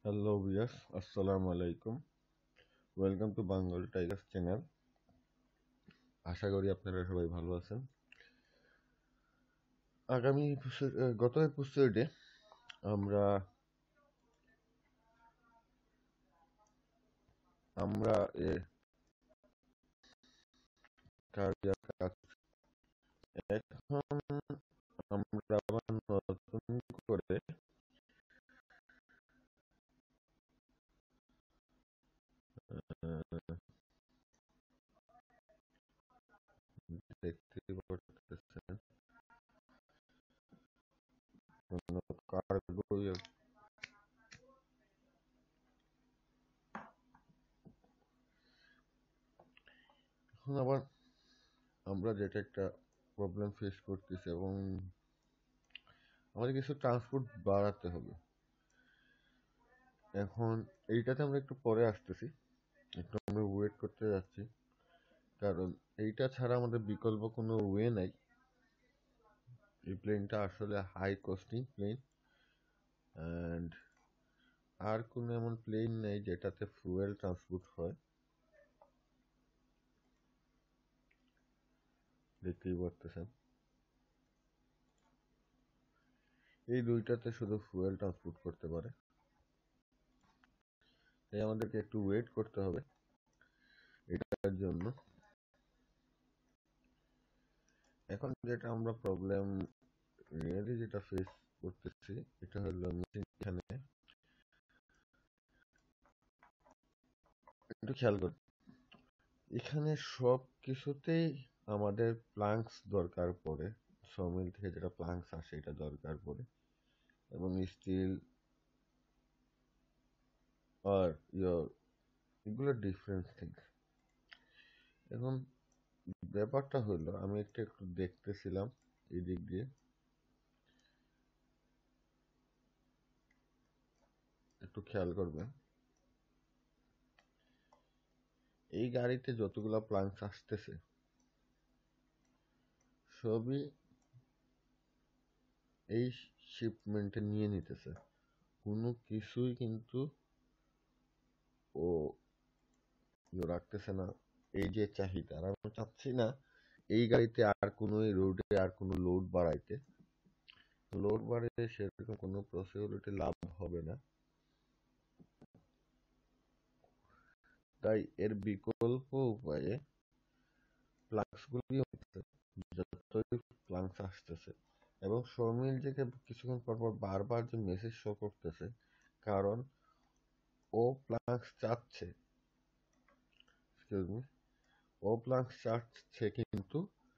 Hello viewers, আসসালামু আলাইকুম। Welcome to Bengal tigers channel. আশা করি আপনারা সবাই ভালো আছেন। গত এপিসোডে আমরা আমরা এ কার্ডিয়াক কাজ এখন আমরা আবার নতুন করে আহ, দেখতে পারতেছেন কোনো কার্গো। এখন আবার আমরা যেটা একটা প্রবলেম ফেস করতেছি এবং আমাদের কিছু ট্রান্সপোর্ট বাড়াতে হবে। এখন এইটাতে আমরা একটু পরে আসতেছি, একটু আমরা ওয়েট করতে যাচ্ছি, কারণ এইটা ছাড়া আমাদের বিকল্প কোনো ওয়ে নাই। এই প্লেনটা আসলে হাই কস্টিং প্লেন, অ্যান্ড আর কোনো এমন প্লেন নেই যেটাতে ফুয়েল ট্রান্সপোর্ট হয়। দেখতেই পারতেছেন এই দুইটাতে শুধু ফুয়েল ট্রান্সপোর্ট করতে পারে, তাই আমাদেরকে একটু ওয়েট করতে হবে এটার জন্য। এখন যেটা আমরা প্রবলেম রিয়েলি যেটা ফেস করতেছি, এটা হলো এখানে একটু খেয়াল করুন। এখানে সব কিছুতেই আমাদের প্লাঙ্কস দরকার পড়ে, সমিল থেকে যেটা প্লাঙ্কস আসে এটা দরকার পড়ে, এবং স্টিল আর ইয়োর এগুলো ডিফারেন্ট থিংস। এখন ব্যাপারটা হলো, আমি একটু দেখতেছিলাম এই দিক দিয়ে, একটু খেয়াল করবেন। এই গাড়িতে যতগুলা প্লাঙ্কস আসতেছে সবই এই শিপমেন্টে নিয়ে নিতেছে, কোনো কিছুই কিন্তু ও রাখতেছে না। এই যে চাহিদা, আর আমি চাচ্ছি না এই গাড়িতে আর কোনো রোডে আর কোনো লোড বাড়াইতে। লোড বাড়াইতে সেরকম কোনো পসিবিলিটি লাভ হবে না, তাই এর বিকল্প উপায়ে প্লাঙ্কসগুলি হচ্ছে, যতই প্লাঙ্কস আসতেছে এবং সৌমিল যে কিছুক্ষণ পর পর বারবার যে মেসেজ শো করতেছে, কারণ ও প্লাঙ্কস চাচ্ছে, এক্সকিউজ মি, ও প্লাঙ্কস চাচ্ছে, কিন্তু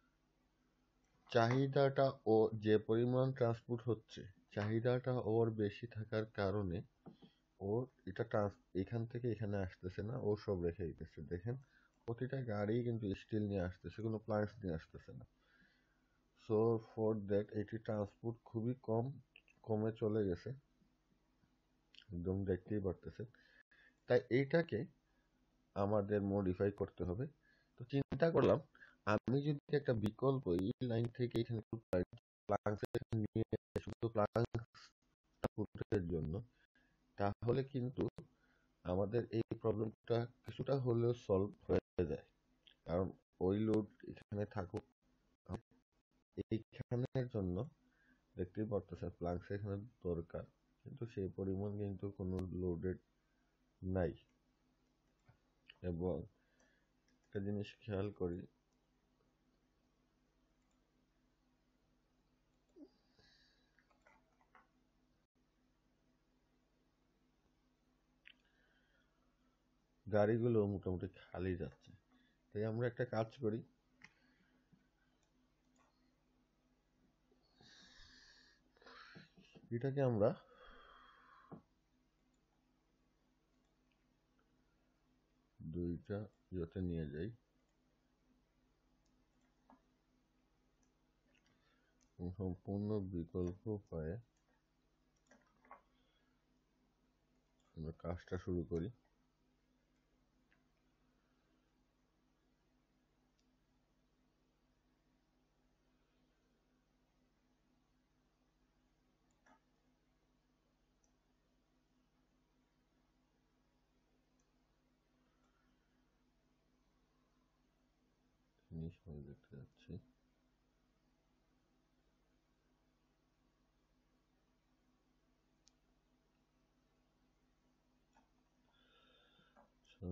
চাহিদাটা ও যে পরিমাণ ট্রান্সপোর্ট হচ্ছে, চাহিদাটা ওর বেশি থাকার কারণে ওর এটা এখান থেকে এখানে আসতেছে না, ও সব রেখে দিতেছে। দেখেন প্রতিটা গাড়ি কিন্তু স্টিল নিয়ে আসতেছে, কোনো প্লাঙ্কস নিয়ে আসতেছে না। সো ফর দ্যাট এটি ট্রান্সপোর্ট খুবই কমে চলে গেছে, একদম দেখতেই পারতেছেন। তাই এইটাকে আমাদের মডিফাই করতে হবে। তো চিন্তা করলাম, আমি যদি একটা বিকল্প এই লাইন থেকে এখানে প্লাঙ্কস নিয়ে শুধু প্লাঙ্কসের জন্য, তাহলে কিন্তু আমাদের এই প্রবলেমটা কিছুটা হলেও সলভ হয়ে যায়। কারণ ওই লোড এখানে থাকুক, এইখানের জন্য দেখতেই পারতেছেন প্লাঙ্কস এখানে দরকার, কিন্তু সেই পরিমাণ কিন্তু কোনো লোডেড নাই। এবং একটা জিনিস খেয়াল করি, গাড়িগুলো মোটামুটি খালি যাচ্ছে। তাই আমরা একটা কাজ করি, এটাকে আমরা দুইটা ইয়েতে নিয়ে যাই, সম্পূর্ণ বিকল্প উপায়ে আমরা কাজটা শুরু করি। জিনিস আমি দেখতে যাচ্ছি। আচ্ছা,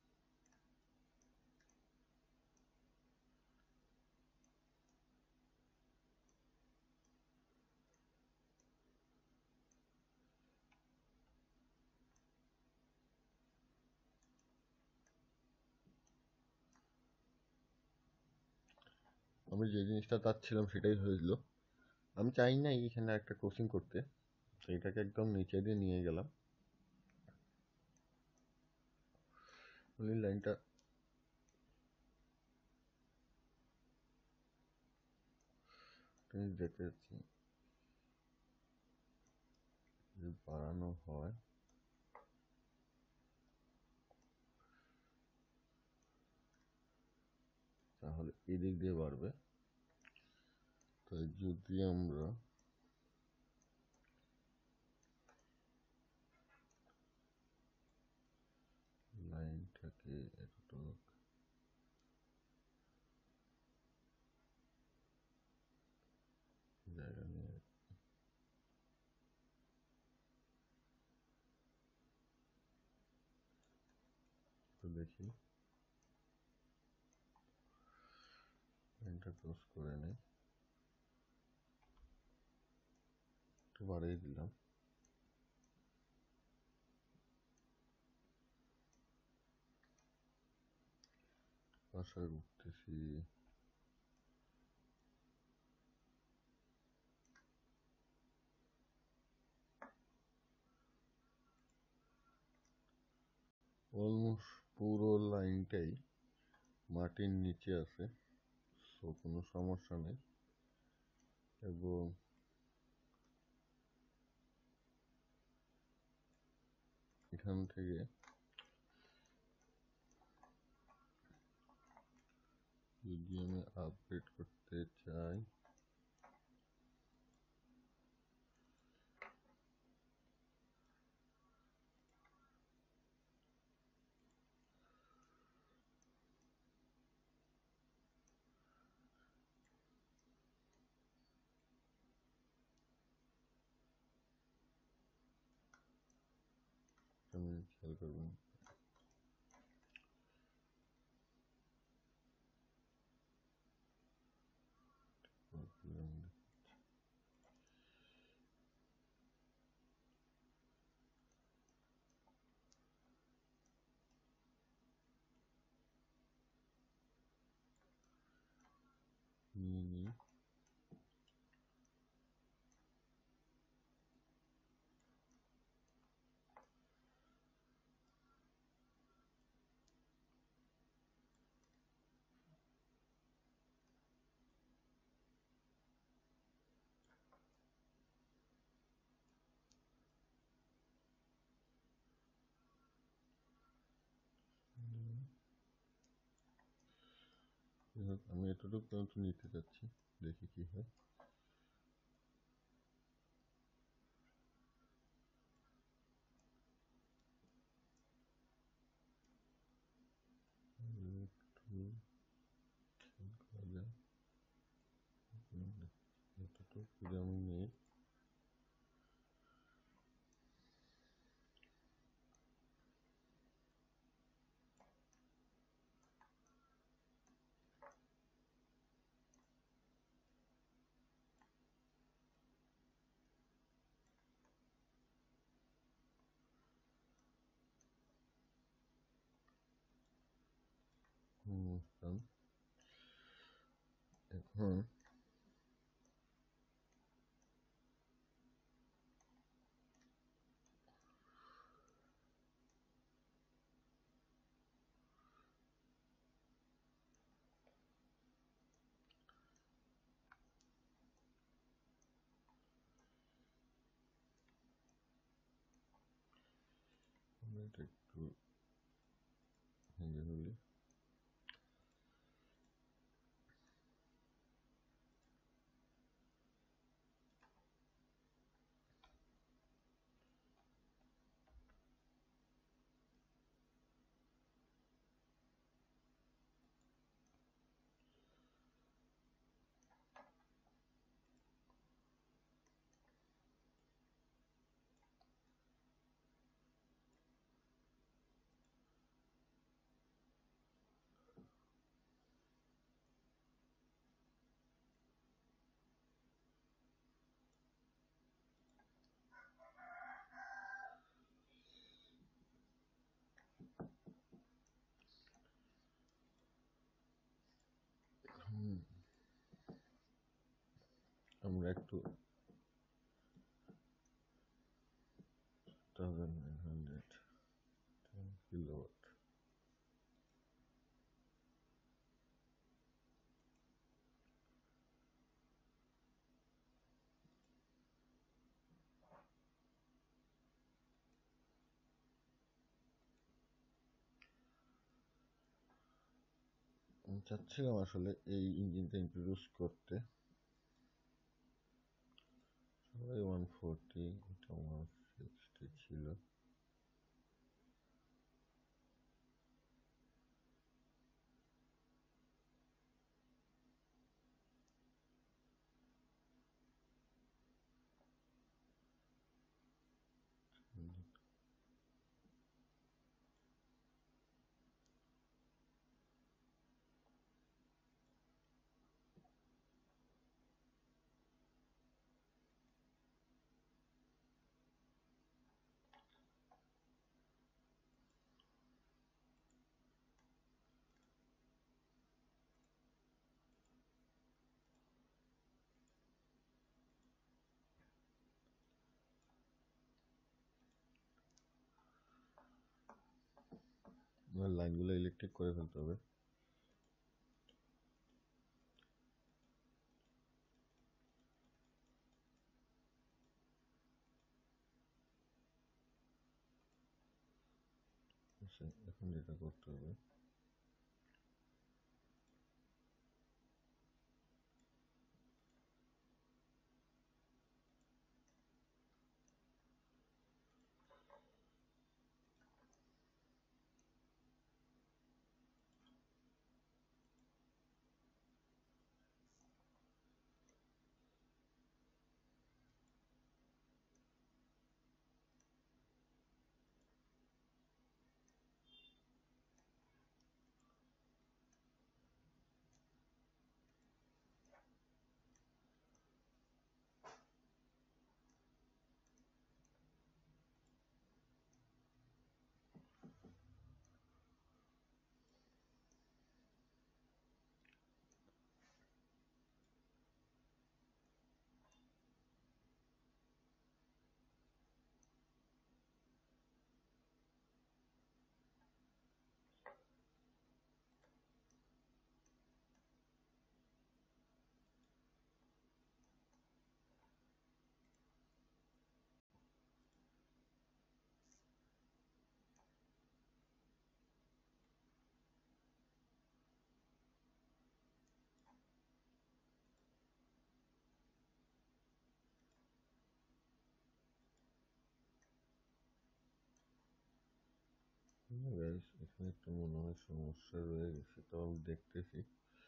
আমি যে জিনিসটা চাচ্ছিলাম সেটাই হয়েছিল। আমি চাই না এখানে একটা ক্রসিং করতে, তো এটাকে একদম নিচে দিয়ে নিয়ে গেলাম। এই লাইনটা দেখতে যাচ্ছি, যদি বাড়ানো হয় তাহলে এদিক দিয়ে বাড়বে। তাই যদি আমরা লাইনটাকে এতটুকু জায়গা নিয়ে একটু দেখি, লাইনটা ক্রস করে নেই, একটু বাড়িয়ে দিলাম। বাসায় উঠতেছি, অলমোস্ট পুরো লাইনটাই মাটির নিচে আছে, সো কোনো সমস্যা নেই। এবং এখান থেকে যদি আমি আপডেট করতে চাই, আমি খেয়াল করবেন, নিয়ে নিই। আমি এতটুকু পর্যন্ত নিতে চাচ্ছি, দেখি কি হয়। একটু খেয়াল করা যায়, এতটুকু যদি আমি নেই, এখন আমরা এটা একটু ভেঙে ফেলি। আমরা একটু 1900 কিলোওয়াট। আমি চাচ্ছিলাম আসলে এই ইঞ্জিনটা ইন্ট্রোডিউস করতে। সবাই 140, এটা 160 ছিল। আমার লাইনগুলো ইলেকট্রিক করে ফেলতে হবে। আচ্ছা, এখন যেটা করতে হবে, গাইস এখানে একটু মনে হয় সমস্যা রয়ে গেছে, তো আমি দেখতেছি।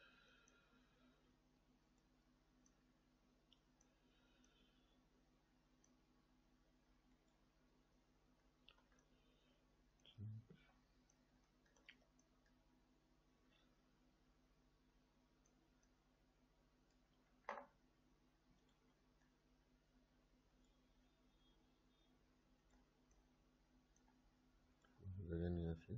জায়গায় নিয়ে আসি।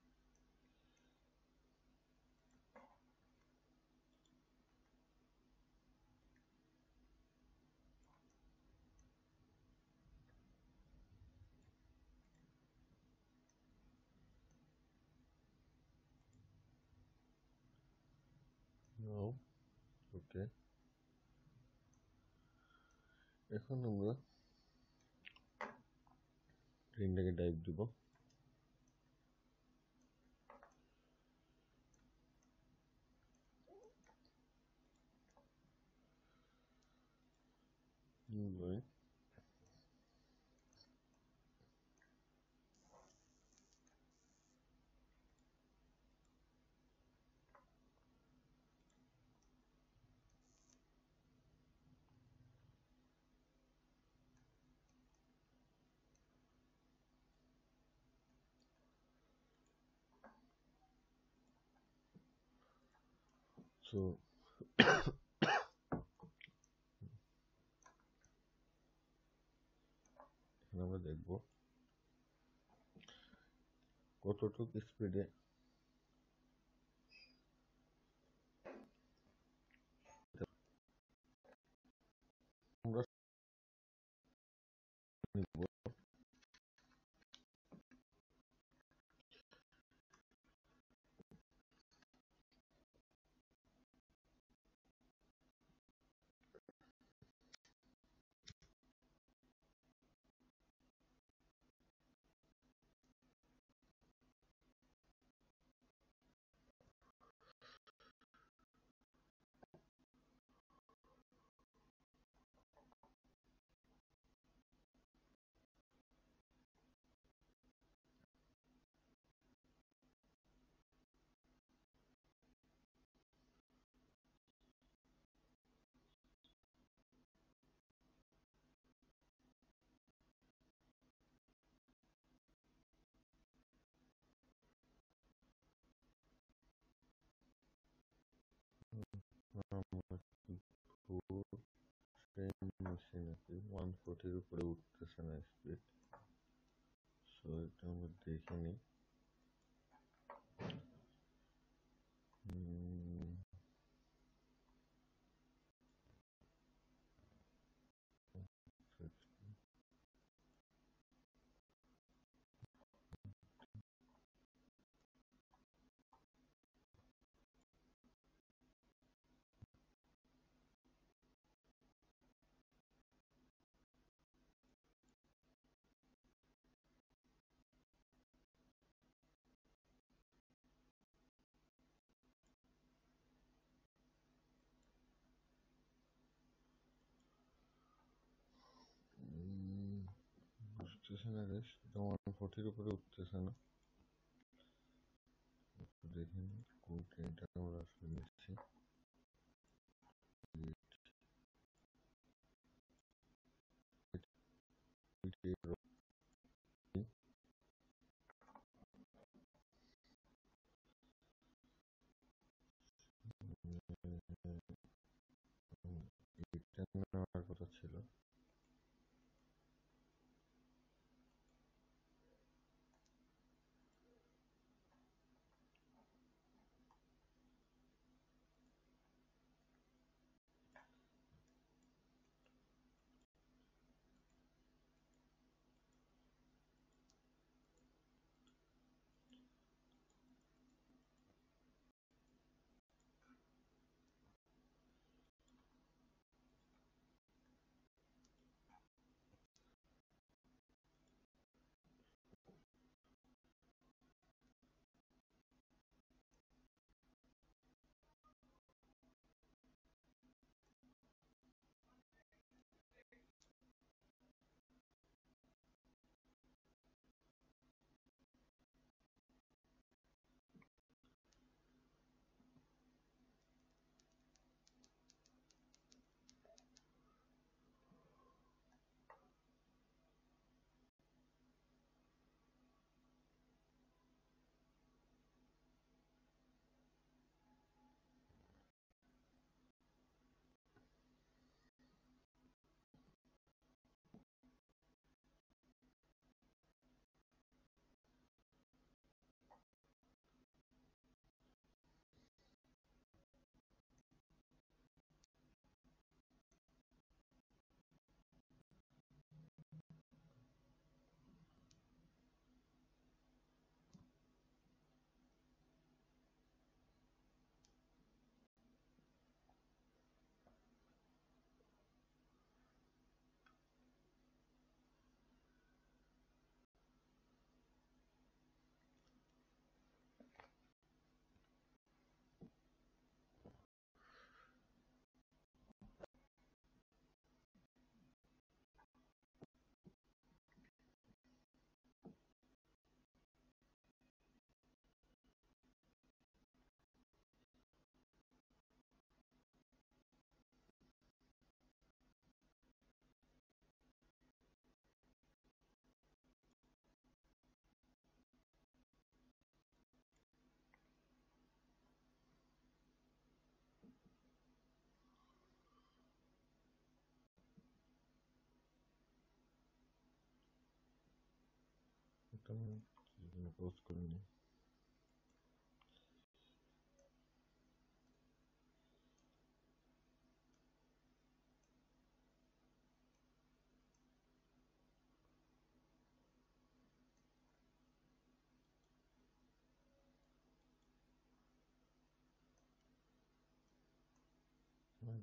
নাও, ওকে। এখন আমরা রিংটাকে ডাইভ দিব। Right. So এখন আমরা দেখব কতটুকু স্পিডে নিব। আমার ফুল ট্রেন নিচ্ছে নাকি 140 উপরে উঠতেছে না স্পিড। সো এটা আমরা দেখে নিই। বুঝতেছে না রে, এটা 140 উপরে উঠতেছে না। দেখেন কোন ট্রেনটা আমরা আসলে নিচ্ছি। এটা নেওয়ার কথা ছিল। এটা আমি পোস্ট করিনি।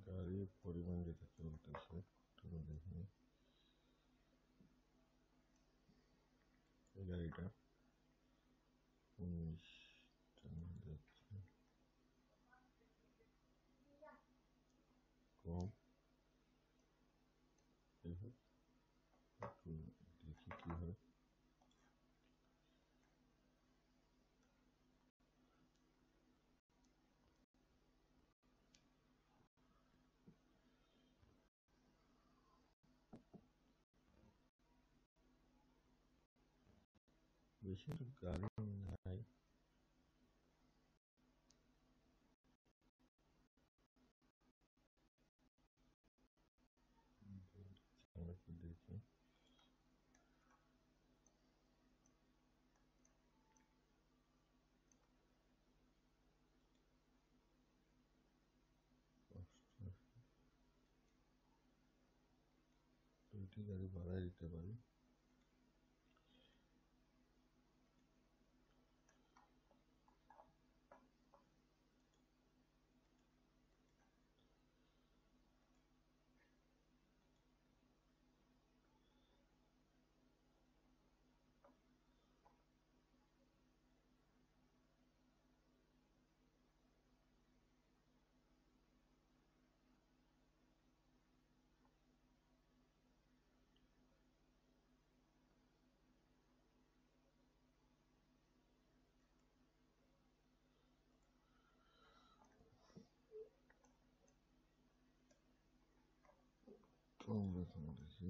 গাড়ির পরিমাণ যেটা চলতেছে একটু দেখি। এই গাড়িটা 19 যাচ্ছে, কম। একটু দেখি কি হয়। বেশি তো গাড়ি নাই। আমরা একটু দেখি। দুইটি গাড়ি বাড়াই দিতে পারি। তো আমরা এখন দেখি।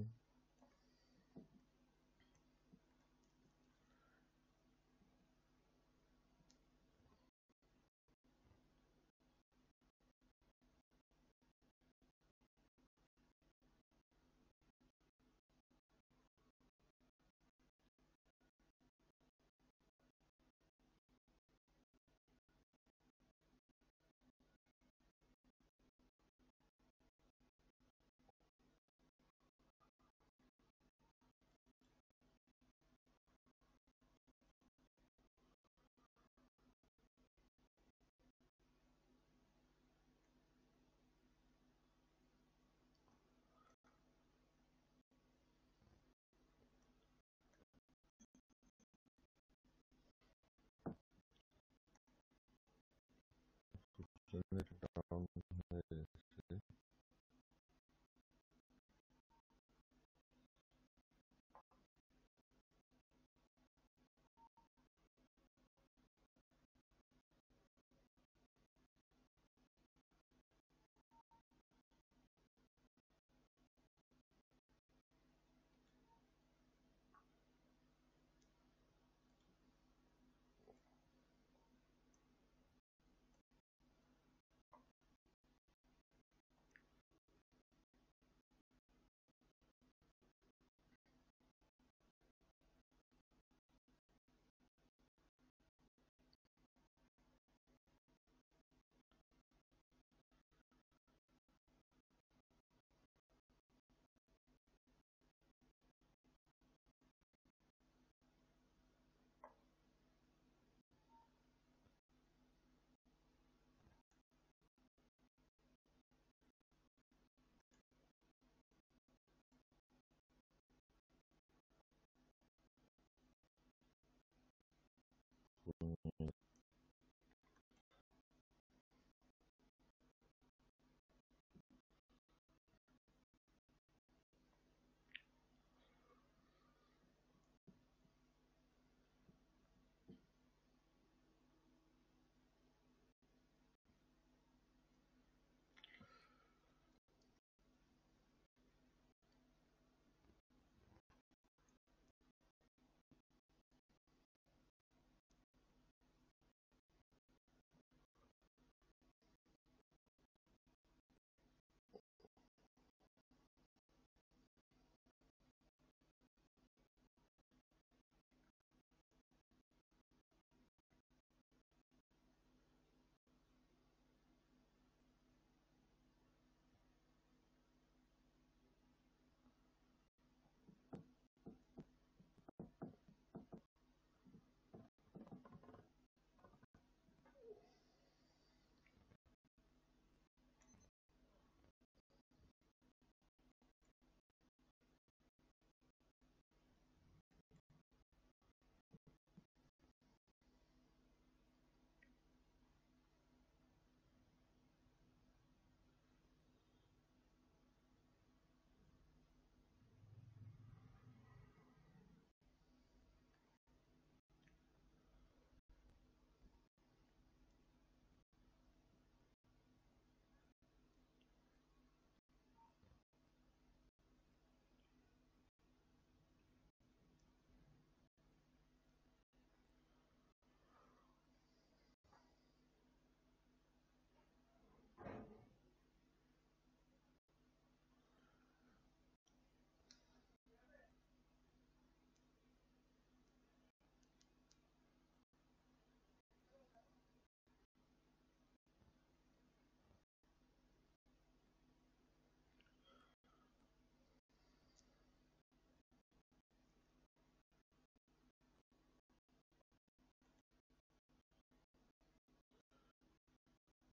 ডাউন হয়ে গেছে।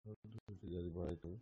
দুটি গাড়ি বাড়াই তুমি।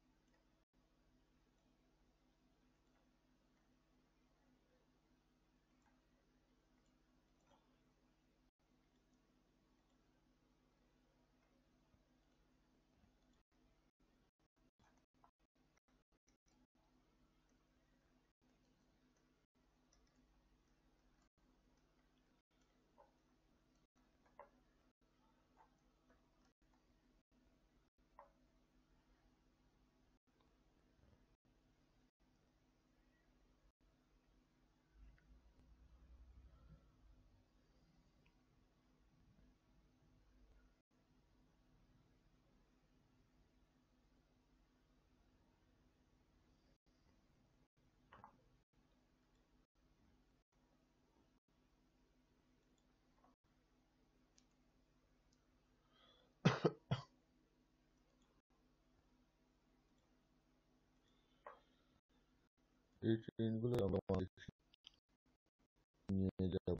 এই ট্রেনগুলো আমরা বাংলাদেশে নিয়ে যাব,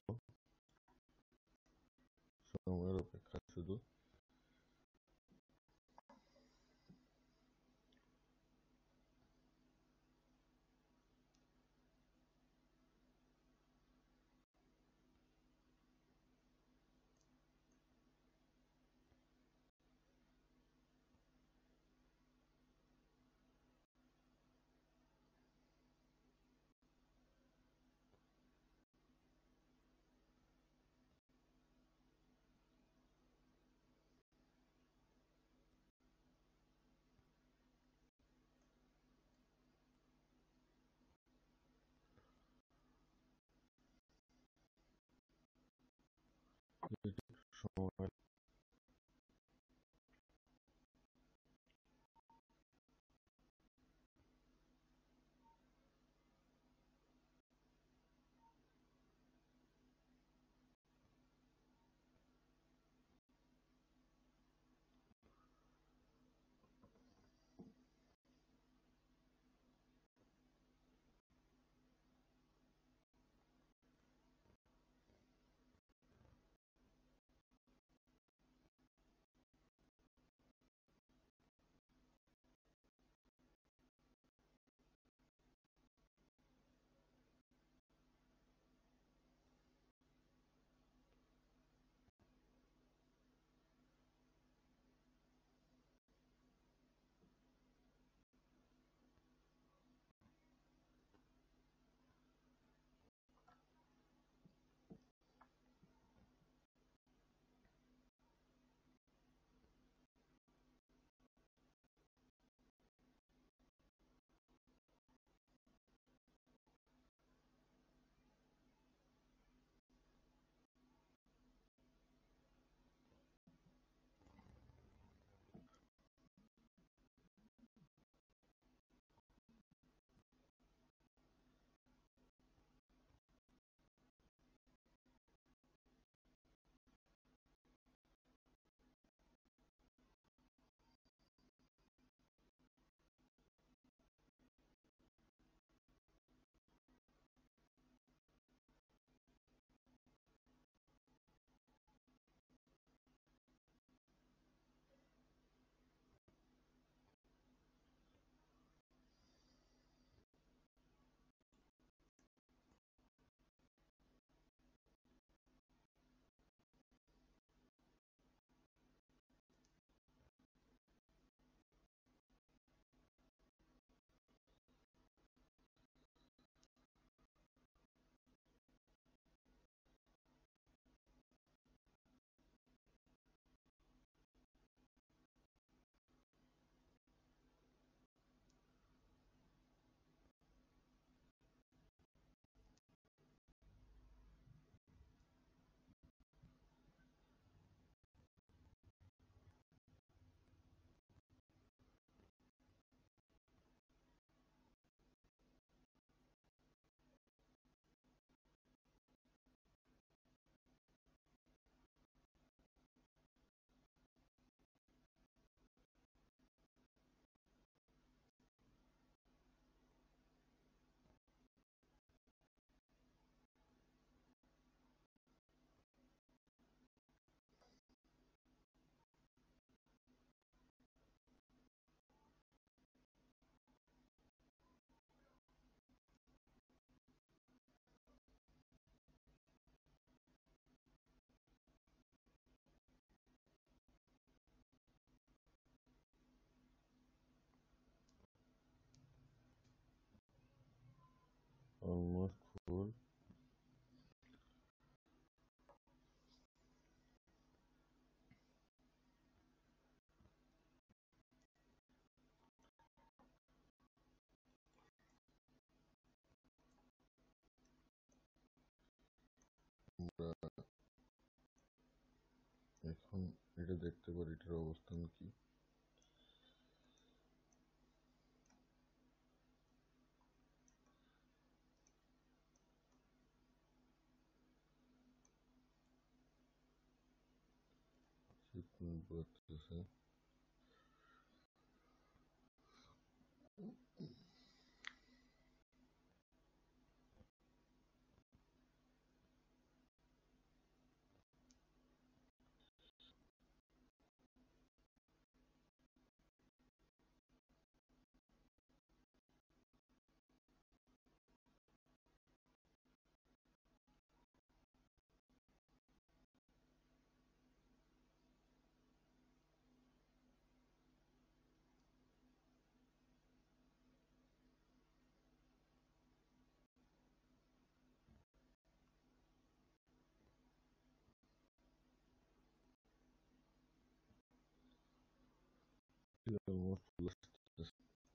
সময়ের অপেক্ষা শুধু। সময় almost full. আমরা এখন এটা দেখতে পারি এটার অবস্থান কি। শিপমেন্ট বাড়তেছে। অলমোস্ট ফুল আসতেছে।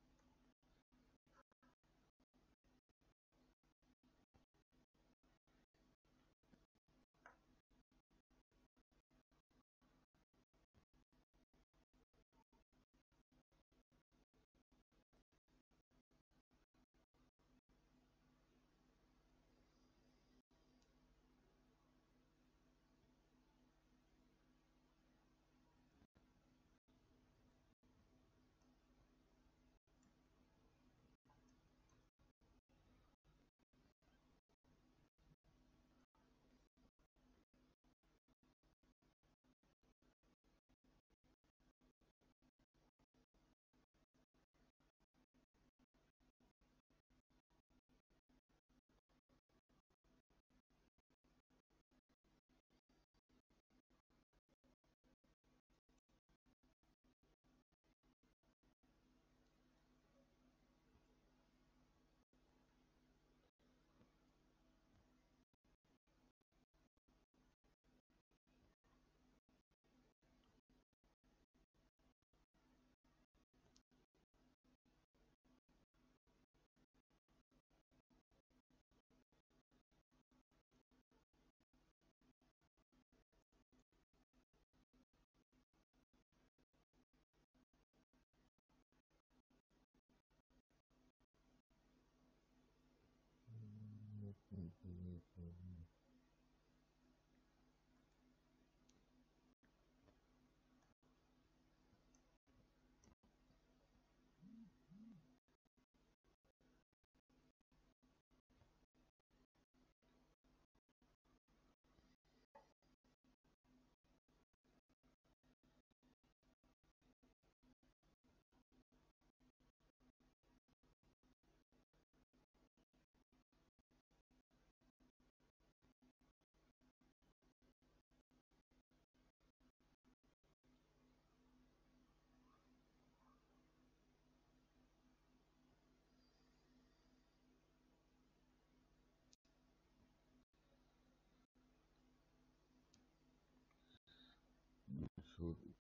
শুরু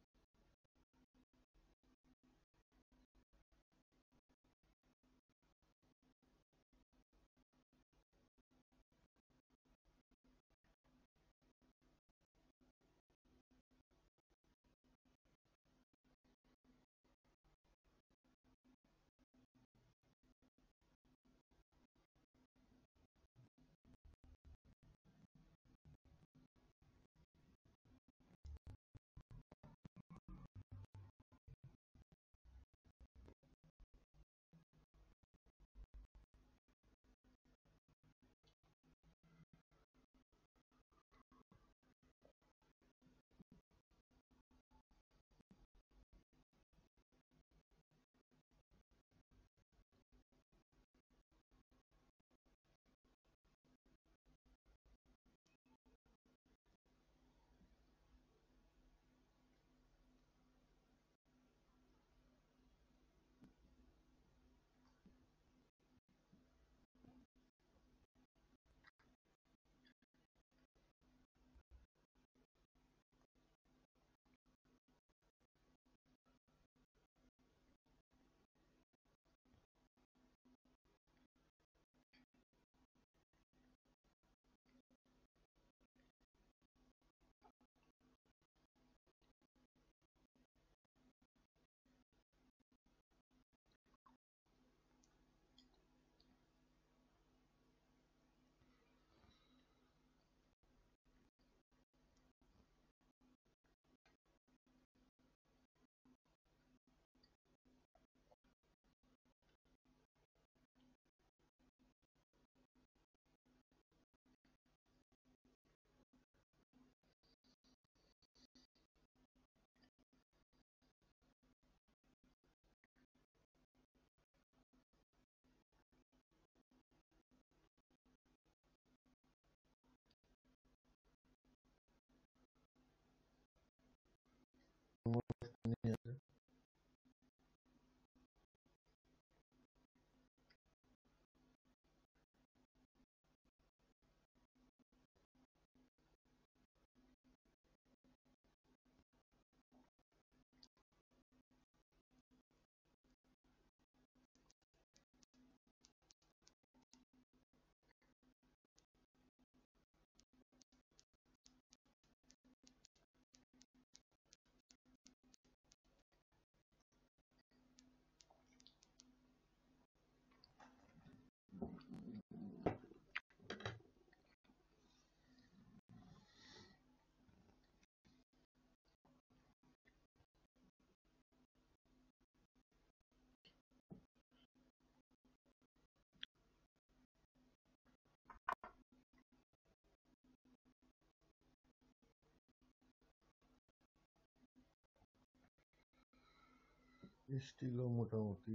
বৃষ্টিও মোটামুটি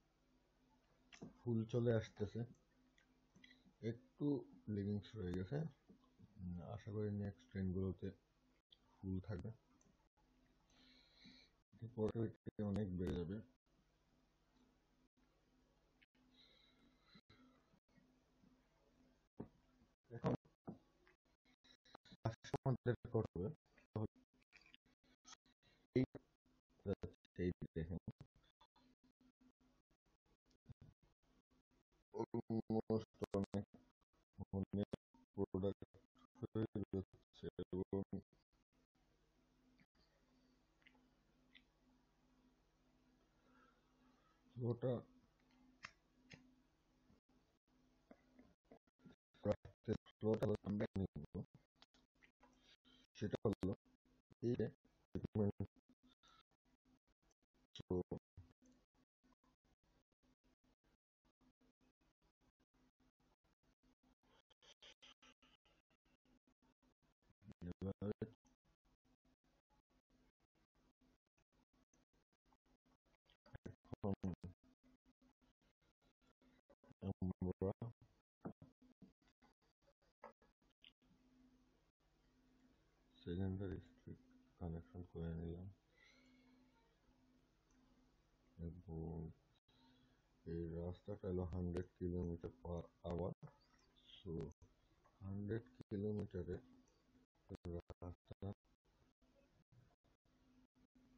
ফুল চলে আসতেছে, একটু লিভিংস রয়ে গেছে। আশা করি নেক্সট ট্রেনগুলোতে ফুল থাকবে, পরে অনেক বেড়ে যাবে। এখন আমাদের করতে হবে এই এই দেখেন অলমোস্ট অনেক অনেক প্রোডাক্ট হয়ে যাচ্ছে এবং ওটা আমরা নিব সেটা হলো এই যে আমরা সেকেন্ডারি স্ট্রিট কানেকশন করে নিলাম এবং এই রাস্তাটা হলো 100 কিলোমিটার/আওয়ার। সো 100 কিলোমিটারে রাস্তা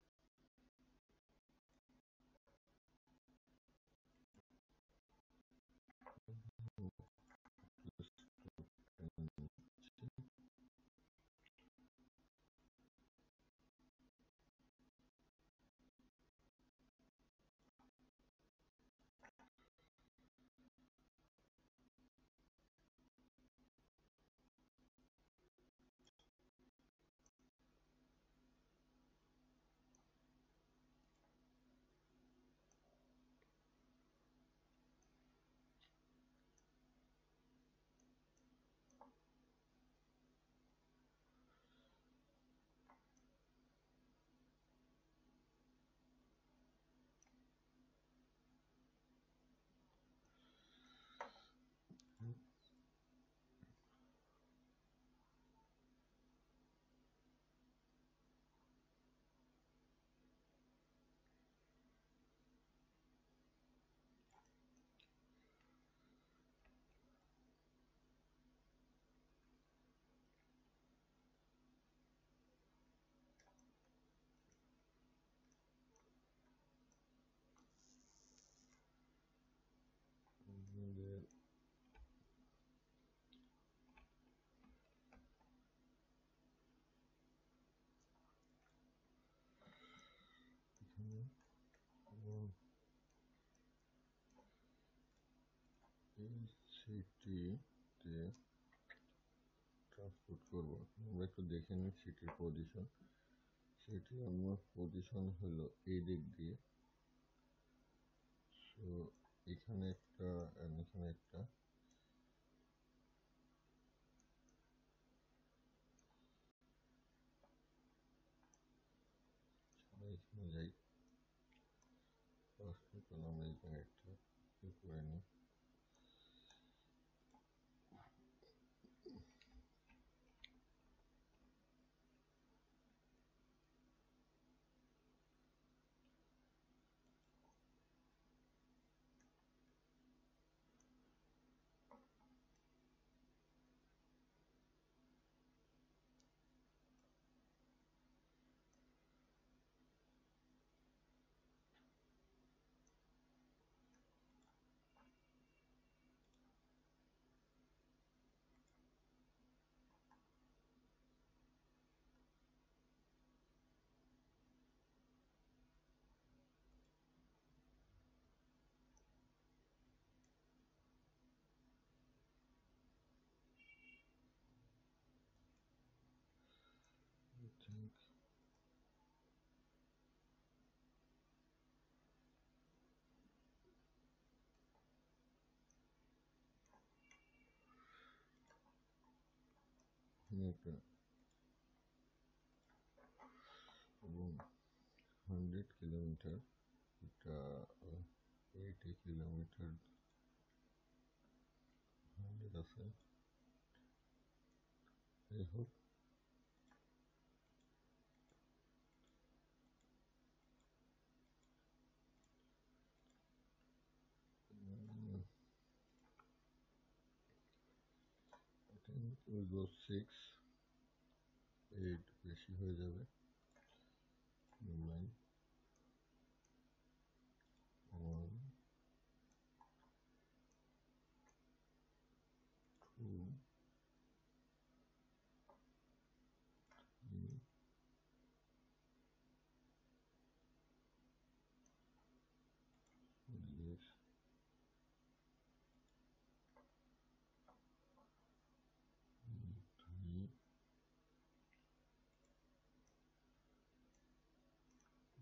সিটিতে ট্রান্সপোর্ট করবো। আমরা একটু দেখে নিই সিটির পজিশন। সিটি আমার পজিশন হলো এই দিক দিয়ে। সো এখানে একটা এখানে একটা এখানে যাই। ফার্স্ট আমরা এখানে একটা করে নিই। একটা এবং 100 কিলোমিটার, এটা 80 কিলোমিটার 100 আছে। যাই হোক, I think we'll go 6, 8 বেশি হয়ে যাবে। 9, 1, 2, 3, yes, 3,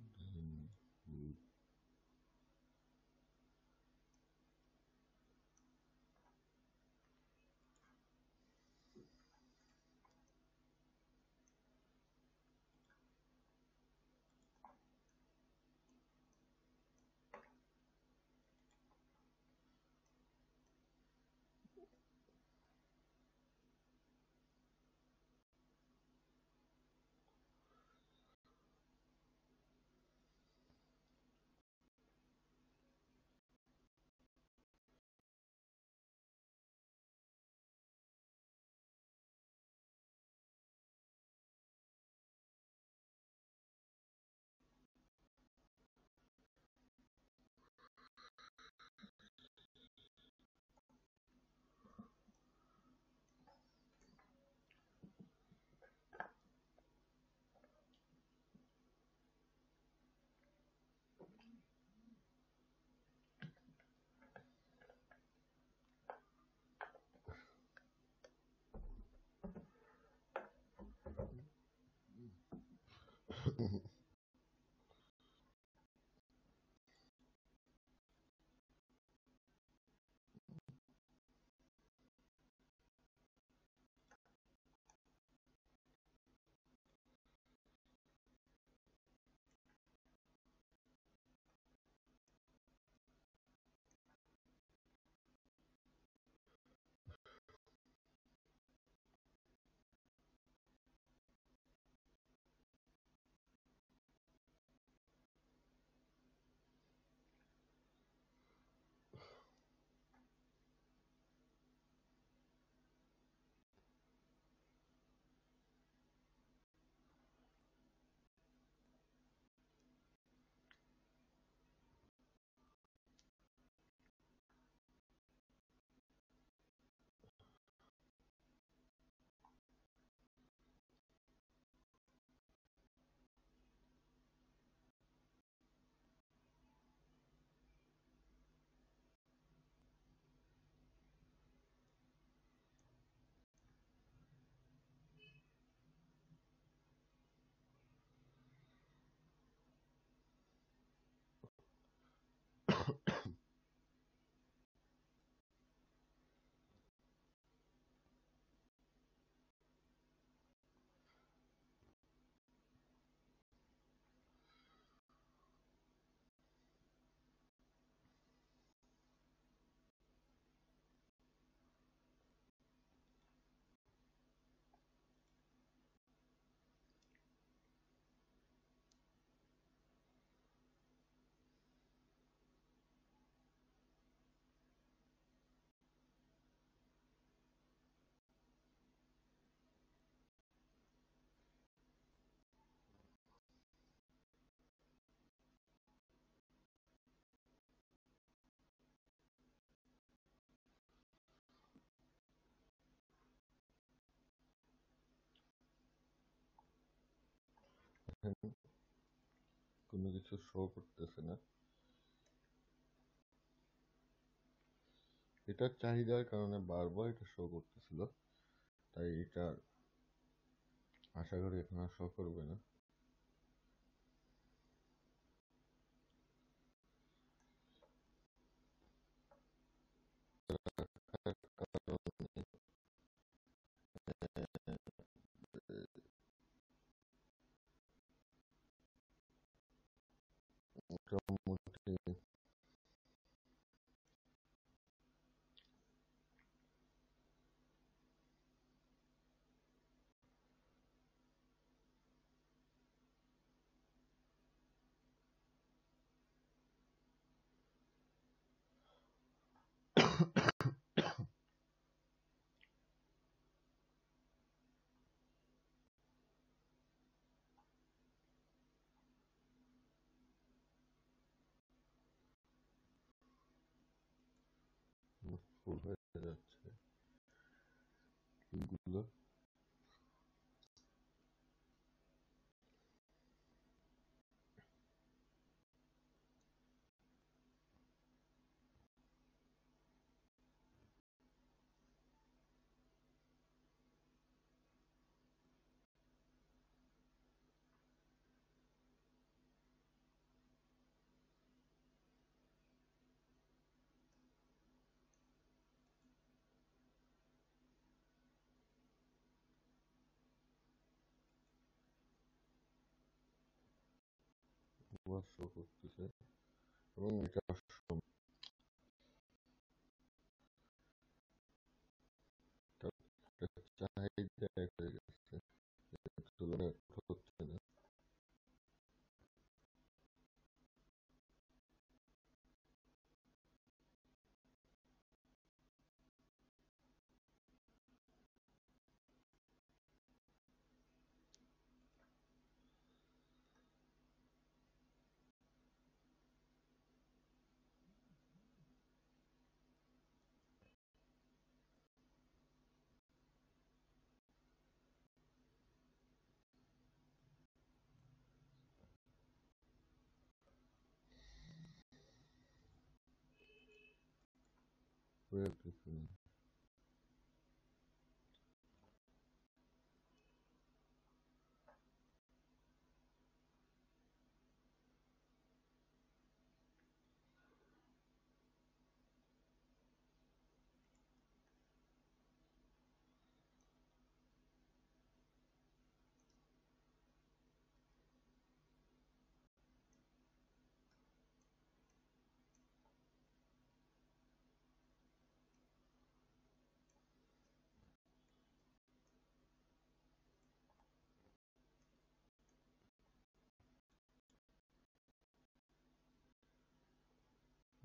কোনো কিছু শো করতেছে না। এটার চাহিদার কারণে বারবার এটা শো করতেছিল, তাই এটা আশা করি এখন আর শো করবে না। মোটামুটি ফুল হয়ে যাচ্ছে এগুলো। শো করতেছে এবং এটা চাহিদা এক হয়ে গেছে, তুলনায় হচ্ছে না। হয়ে উঠতেছে না।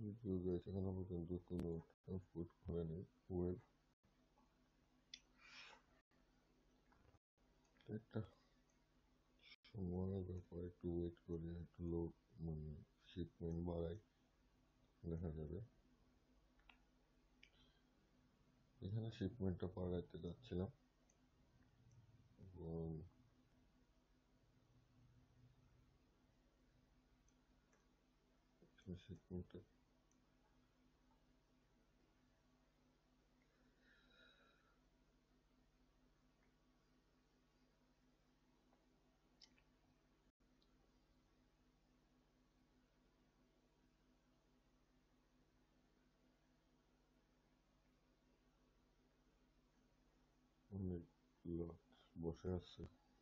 যদিও guys এখনো পর্যন্ত কোনো ট্রান্সপোর্ট হয়নি। ওয়েল, একটা সময়ের ব্যাপার, একটু ওয়েট করে একটু লোড মানে শিপমেন্ট বাড়াই, দেখা যাবে। এখানে শিপমেন্টটা বাড়াইতে যাচ্ছিলাম এবং শিপমেন্টটা অনেক লট বসে আছে।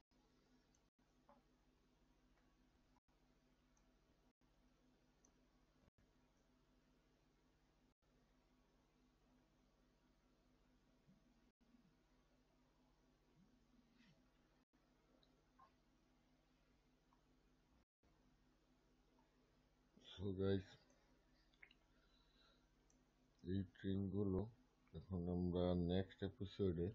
সো গাইস, এই ট্রেনগুলো এখন আমরা নেক্সট এপিসোডে,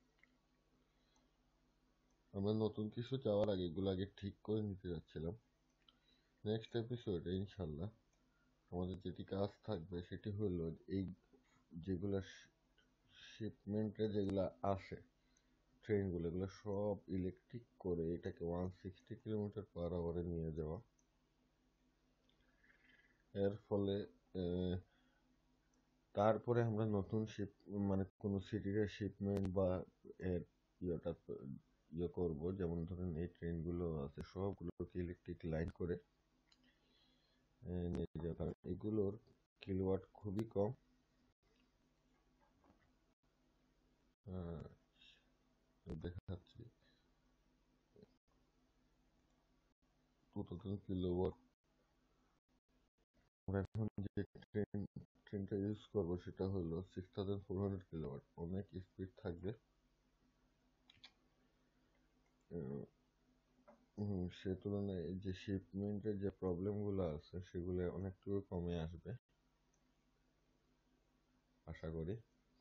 আমরা নতুন কিছু চাওয়ার আগে এগুলো আগে ঠিক করে নিতে যাচ্ছিলাম। নেক্সট এপিসোডে ইনশাল্লাহ আমাদের যেটি কাজ থাকবে সেটি হলো এই যেগুলো শিপমেন্টে যেগুলো আসে ট্রেনগুলো, এগুলো সব ইলেকট্রিক করে এটাকে 160 কিলোমিটার/আওয়ারে নিয়ে যাওয়া। এর ফলে তারপরে আমরা নতুন শিপ মানে কোনো সিটির শিপমেন্ট বা এর ইয়েটা ইয়ে করবো। যেমন ধরেন এই ট্রেনগুলো আছে সবগুলোকে ইলেকট্রিক লাইন করে নিয়ে যাওয়া, কারণ এগুলোর কিলোওয়াট খুবই কম। দেখাচ্ছি 2000 কিলোওয়াট। আমরা এখন যে ট্রেনটা ইউজ করবো সেটা হলো 6400 কিলোওয়াট, অনেক স্পিড থাকবে। সে তুলনায় যে শিপমেন্টের যে প্রবলেমগুলো আছে সেগুলো অনেকটুকু কমে আসবে আশা করি।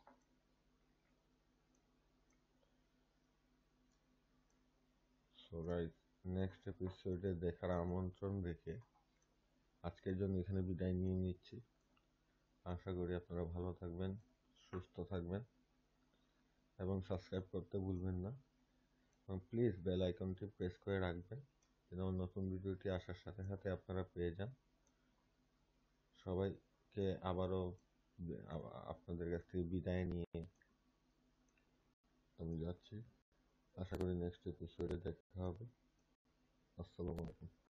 সো গাইস, নেক্সট এপিসোডে দেখার আমন্ত্রণ রেখে আজকের জন্য এখানে বিদায় নিয়ে নিচ্ছি। আশা করি আপনারা ভালো থাকবেন, সুস্থ থাকবেন এবং সাবস্ক্রাইব করতে ভুলবেন না। এবং প্লিজ বেল আইকনটি প্রেস করে রাখবেন যেন নতুন ভিডিওটি আসার সাথে সাথে আপনারা পেয়ে যান। সবাইকে আবারও আপনাদের কাছ থেকে বিদায় নিয়ে আমি যাচ্ছি। আশা করি নেক্সট এপিসোডে দেখা হবে। আসসালামু আলাইকুম।